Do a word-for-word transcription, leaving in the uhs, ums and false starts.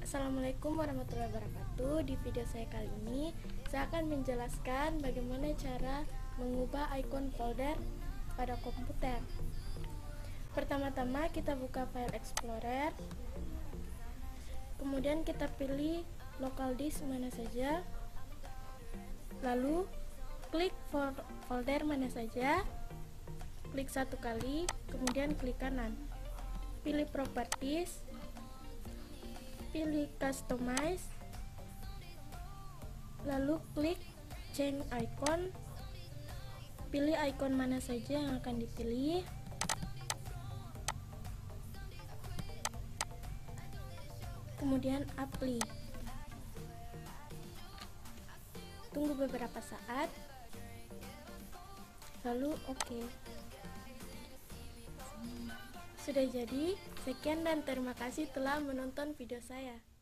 Assalamualaikum warahmatullahi wabarakatuh. Di video saya kali ini, saya akan menjelaskan bagaimana cara mengubah ikon folder pada komputer. Pertama-tama kita buka File Explorer, kemudian kita pilih local disk mana saja, lalu klik folder mana saja, klik satu kali, kemudian klik kanan, pilih Properties, pilih Customize, lalu klik Change Icon, pilih icon mana saja yang akan dipilih, kemudian Apply. Tunggu beberapa saat, lalu OK. Sudah jadi. Sekian dan terima kasih telah menonton video saya.